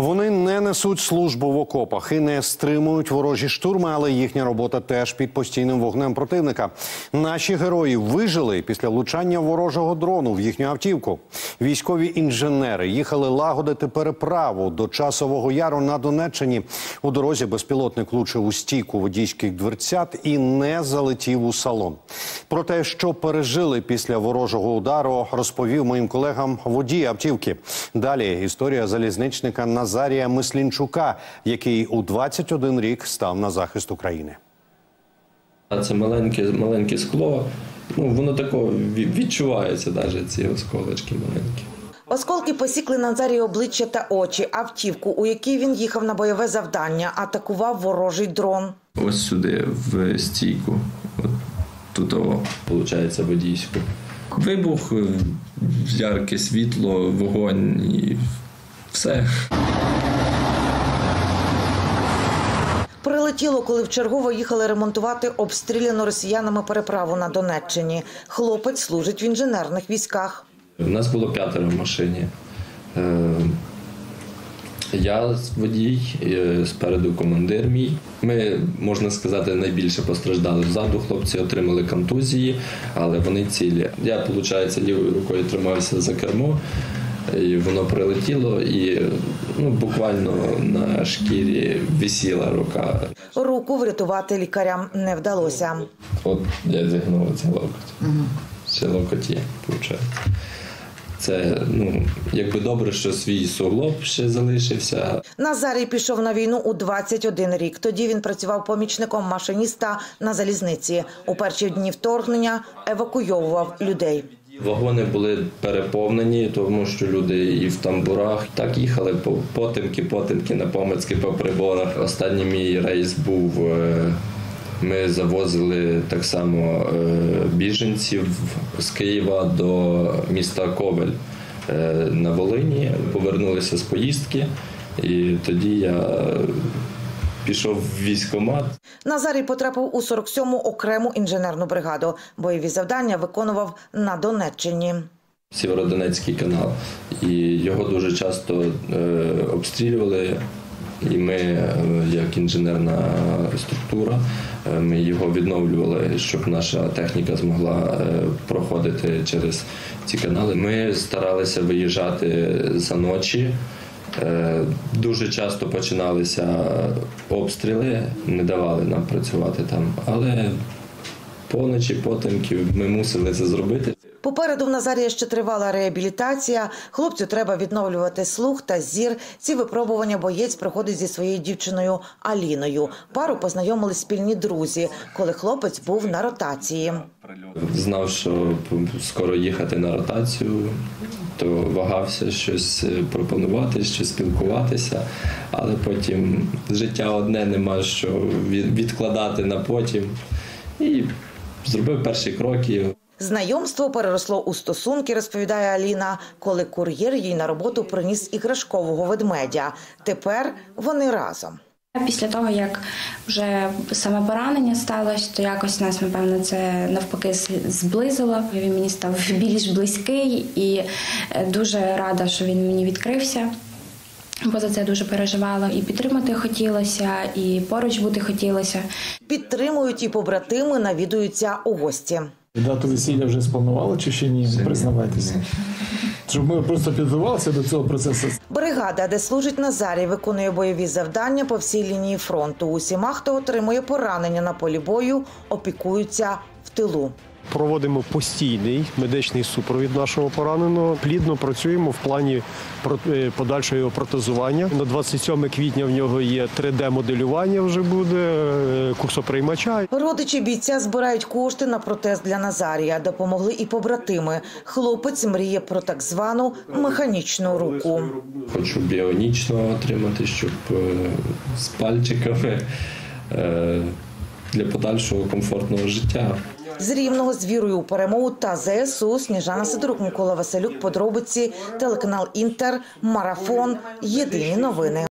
Вони не несуть службу в окопах і не стримують ворожі штурми, але їхня робота теж під постійним вогнем противника. Наші герої вижили після влучання ворожого дрону в їхню автівку. Військові інженери їхали лагодити переправу до Часового Яру на Донеччині. У дорозі безпілотник влучив у стійку водійських дверцят і не залетів у салон. Про те, що пережили після ворожого удару, розповів моїм колегам водій автівки. Далі історія залізничника Назарія Мислінчука, який у 21 рік став на захист України. Це маленьке скло, воно тако відчувається, навіть ці осколочки маленькі. Осколки посікли Назарії обличчя та очі. Автівку, у якій він їхав на бойове завдання, атакував ворожий дрон. Ось сюди, в стійку, тут, виходить, водійську. Вибух, ярке світло, вогонь і все. Прилетіло, коли вчергово їхали ремонтувати обстріляну росіянами переправу на Донеччині. Хлопець служить в інженерних військах. У нас було 5 в машині. Я водій, спереду командир мій. Ми, можна сказати, найбільше постраждали. Ззаду хлопці отримали контузії, але вони цілі. Я, виходить, лівою рукою тримався за кермо, і воно прилетіло, і буквально на шкірі висіла рука. Руку врятувати лікарям не вдалося. От я зігнув цей локоть. Це локоть є, виходить. Це, якби добре, що свій суглоб ще залишився. Назарій пішов на війну у 21 рік. Тоді він працював помічником машиніста на залізниці. У перші дні вторгнення евакуйовував людей. Вагони були переповнені, тому що люди і в тамбурах так їхали потемки на помицьки по приборах. Останній мій рейс був, ми завозили так само біженців з Києва до міста Ковель на Волині, повернулися з поїздки, і тоді я пішов в військкомат. Назарій потрапив у 47-му окрему інженерну бригаду. Бойові завдання виконував на Донеччині. Сєвєродонецький канал. І його дуже часто обстрілювали. І ми, як інженерна структура, ми його відновлювали, щоб наша техніка змогла проходити через ці канали. Ми старалися виїжджати за ночі. Дуже часто починалися обстріли, не давали нам працювати там. Але поночі, потемки ми мусили це зробити. Попереду в Назарія ще тривала реабілітація. Хлопцю треба відновлювати слух та зір. Ці випробування боєць проходить зі своєю дівчиною Аліною. Пару познайомили спільні друзі, коли хлопець був на ротації. Знав, що скоро їхати на ротацію, то вагався щось пропонувати, щось спілкуватися. Але потім життя одне, нема що відкладати на потім. І зробив перші кроки. Знайомство переросло у стосунки, розповідає Аліна, коли кур'єр їй на роботу приніс іграшкового ведмедя. Тепер вони разом. Після того, як вже саме поранення сталося, то якось нас, напевно, це навпаки зблизило. Він мені став більш близький і дуже рада, що він мені відкрився. Бо за це дуже переживала. І підтримати хотілося, і поруч бути хотілося. Підтримують і побратими, навідуються у гості. Дату весілля вже спланували чи ще ні? Признавайтеся. Щоб ми просто підготувалися до цього процесу. Бригада, де служить Назарій, виконує бойові завдання по всій лінії фронту. Усіма, хто отримує поранення на полі бою, опікуються в тилу. Проводимо постійний медичний супровід нашого пораненого. Плідно працюємо в плані подальшого його протезування. На 27 квітня в нього є 3D-моделювання вже буде, курсоприймача. Родичі бійця збирають кошти на протез для Назарія. Допомогли і побратими. Хлопець мріє про так звану механічну руку. Хочу біонічно отримати, щоб з пальчиками для подальшого комфортного життя. З Рівного з вірою у перемогу та ЗСУ. Сніжана Сидорук, Микола Василюк. Подробиці. Телеканал Інтер. Марафон. Єдині новини.